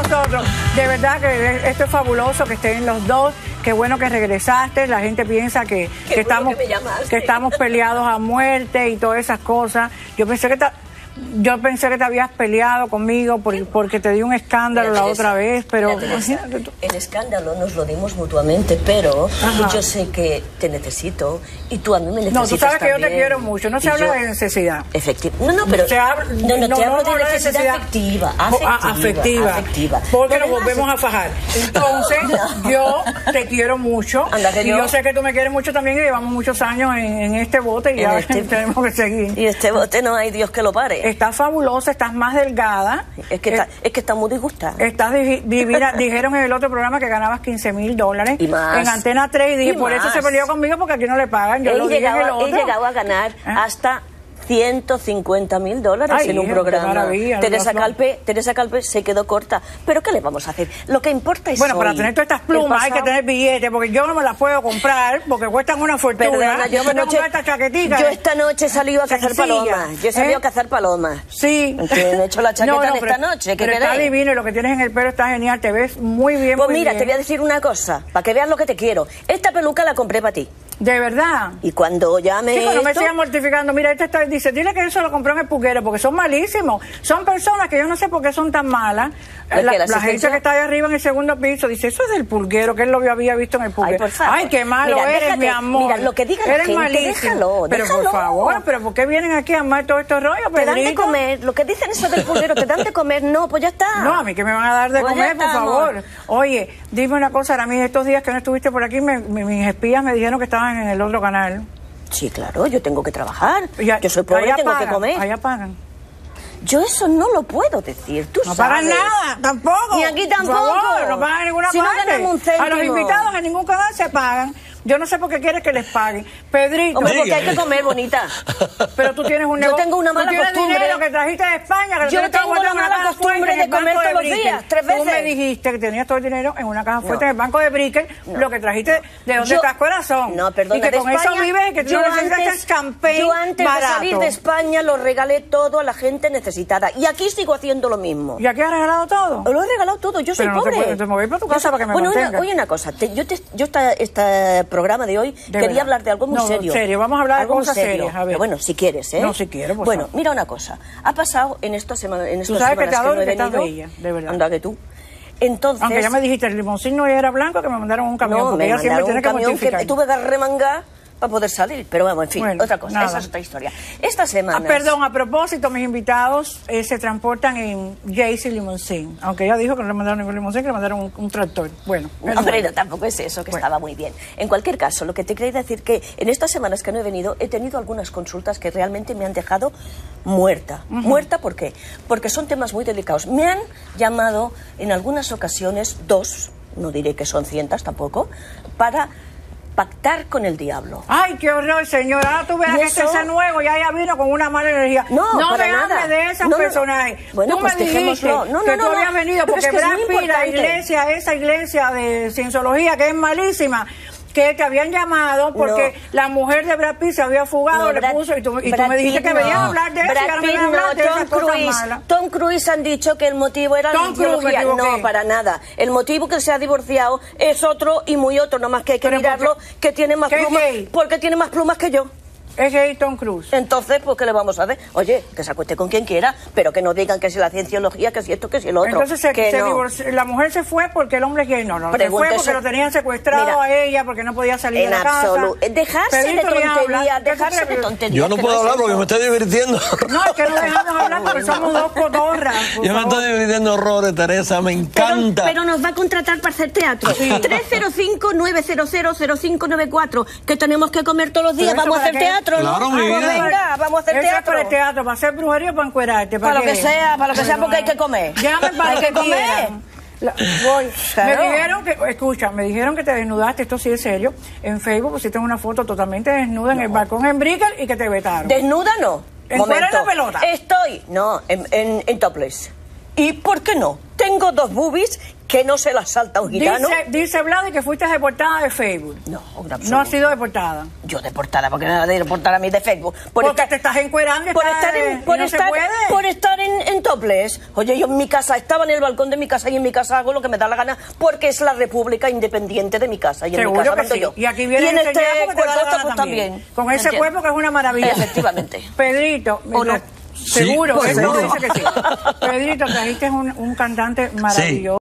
nosotros. De verdad que esto es fabuloso, que estén los dos. Qué bueno que regresaste. La gente piensa que estamos peleados a muerte y todas esas cosas. Yo pensé que te habías peleado conmigo porque te di un escándalo la otra vez, pero... El escándalo nos lo dimos mutuamente, pero yo sé que te necesito y tú a mí me necesitas. No, tú sabes también. Que yo te quiero mucho, no se habla de necesidad. No, pero... te hablo de necesidad afectiva. Porque nos volvemos a fajar. Entonces, yo te quiero mucho. Y yo sé que tú me quieres mucho también y llevamos muchos años en este bote y ya tenemos que seguir. Y este bote no hay Dios que lo pare. Estás fabulosa, estás más delgada. Es que está muy disgustada. Estás divina. Dijeron en el otro programa que ganabas $15,000 y más. En Antena 3 y dije, por eso se peleó conmigo porque aquí no le pagan. Yo he llegado a ganar hasta $150,000 en un programa. Teresa Calpe se quedó corta. ¿Pero qué le vamos a hacer? Lo que importa es para tener todas estas plumas hay que tener billetes, porque yo no me las puedo comprar, porque cuestan una fortuna. Perdona, yo esta noche he salido a cazar palomas. Yo he salido a cazar palomas. Sí. Me he hecho la chaqueta esta noche. Pero está divino y lo que tienes en el pelo está genial. Te ves muy bien. Pues mira, te voy a decir una cosa, para que veas lo que te quiero. Esta peluca la compré para ti. ¿De verdad? Y cuando llame Chico, no me sigas mortificando. Mira, dice, dile que eso lo compró en el pulguero, porque son malísimos. Son personas que yo no sé por qué son tan malas. La gente que está ahí arriba en el segundo piso dice, eso es del pulguero, que él lo había visto en el pulguero. Ay, qué malo eres, mi amor. Mira, lo que diga la gente, malísimo. Pero por favor, ¿pero por qué vienen aquí a armar todo estos rollos, Pedrito? Te dan de comer, lo que dicen eso del pulguero, te dan de comer, no, pues ya está. No, a mí que me van a dar de comer, por favor. Oye, dime una cosa, ahora mismo estos días que no estuviste por aquí, mis espías me dijeron que estaban en el otro canal. Sí, claro, yo tengo que trabajar. Yo soy pobre y tengo que comer. Allá pagan. Yo eso no lo puedo decir, tú sabes. No pagan nada, tampoco. Ni aquí tampoco. Por favor, no pagan en ninguna parte. No ganamos un céntimo. A los invitados en ningún canal se pagan. Yo no sé por qué quieres que les paguen. Pedrito. Hombre, porque hay que comer, bonita. Pero tú tienes un negocio. Yo tengo una mala costumbre. Dinero que trajiste de España. Que yo tengo la mala costumbre de comer todos los días, 3 veces. Tú me dijiste que tenías todo el dinero en una caja fuerte en el banco de Brickell. Lo que trajiste, ¿de dónde estás, corazón? No, perdona. Y que con eso vives y que tú necesitas campaign Yo antes de salir de España lo regalé todo a la gente necesitada. Y aquí sigo haciendo lo mismo. ¿Y aquí has regalado todo? Lo he regalado todo. Yo soy pobre. Pero no te moví para tu casa para que me mantengas. Oye, una cosa. Yo este programa de hoy quería hablar de algo muy serio. Serio, vamos a hablar de cosas serias. A ver. Pero bueno, si quieres, ¿eh? No, si quiero, pues. Bueno, mira una cosa. Ha pasado en estas semanas que tú sabes que te adoro, no he que estás venido. Bella, de verdad. Anda que tú. Entonces, aunque ya me dijiste, el limoncín no era blanco, que me mandaron un camión. No, porque me mandaron un camión que tuve que remangar para poder salir, pero bueno, en fin, otra cosa, esa es otra historia. Esta semana... perdón, a propósito, mis invitados se transportan en Jaycee Limousine, aunque ella dijo que no le mandaron ningún limoncín, que le mandaron un tractor. Bueno, pero tampoco es eso, que estaba muy bien. En cualquier caso, lo que te quería decir que en estas semanas que no he venido, he tenido algunas consultas que realmente me han dejado muerta. ¿Muerta por qué? Porque son temas muy delicados. Me han llamado en algunas ocasiones 2, no diré que son cientos tampoco, para pactar con el diablo. Ay, qué horror, señora. Ahora tú veas que este es nuevo, ya vino con una mala energía. No para me nada. Hables de esas personajes. Bueno, tú pues me dijiste que tú habías venido porque Brad Pitt, la iglesia, esa iglesia de cienciología que es malísima, que te habían llamado porque la mujer de Brad Pitt se había fugado, le puso, y tú me dijiste que venías a hablar de eso. Brad Pitt Tom Cruise han dicho que el motivo era la cienciología. No, para nada. El motivo que se ha divorciado es otro y muy otro, nomás que hay que mirarlo, que tiene más plumas, porque tiene más plumas que yo. Es gay Tom Cruise. Entonces, pues, ¿qué le vamos a hacer? Oye, que se acueste con quien quiera, pero que no digan que es la cienciología, que es esto, que es el otro. Entonces, la mujer se fue porque el hombre es gay. No, se fue porque lo tenían secuestrado a ella, porque no podía salir de la casa. Dejarse de tontería, dejarse de tontería. Yo no puedo hablar porque me estoy divirtiendo. No, es que no dejamos hablar porque somos dos cotorras. Yo me estoy divirtiendo horrores, Teresa, me encanta. Pero nos va a contratar para hacer teatro. 305-900-0594, que tenemos que comer todos los días, vamos a hacer teatro. Claro, mi vida. Venga, vamos a hacer teatro. Para el teatro, para hacer brujería o para encuerarte. Para lo que sea, porque hay que comer. Llamen para hay que comer. Me dijeron que, escucha, me dijeron que te desnudaste, esto sí es serio. En Facebook pusiste una foto totalmente desnuda en el balcón en Brickell y que te vetaron. ¿Desnuda no? ¿En la pelota? Estoy, en topless. ¿Y por qué no? Tengo 2 boobies que no se las salta un gitano. Dice Vladi que fuiste deportada de Facebook. No, no has sido deportada. Yo deportada, porque me va a deportar a mí de Facebook. Porque te estás encuerando. Por estar en topless. topless. Oye, yo en mi casa, estaba en el balcón de mi casa y en mi casa hago lo que me da la gana porque es la república independiente de mi casa. Y en mi casa mando yo. Y aquí viene y en este cuerpo pues también. Con ese cuerpo que es una maravilla. Efectivamente. Pedrito, ¿O no? seguro, Sí, él no seguro. dice que sí. Pedrito, trajiste un cantante maravilloso. Sí.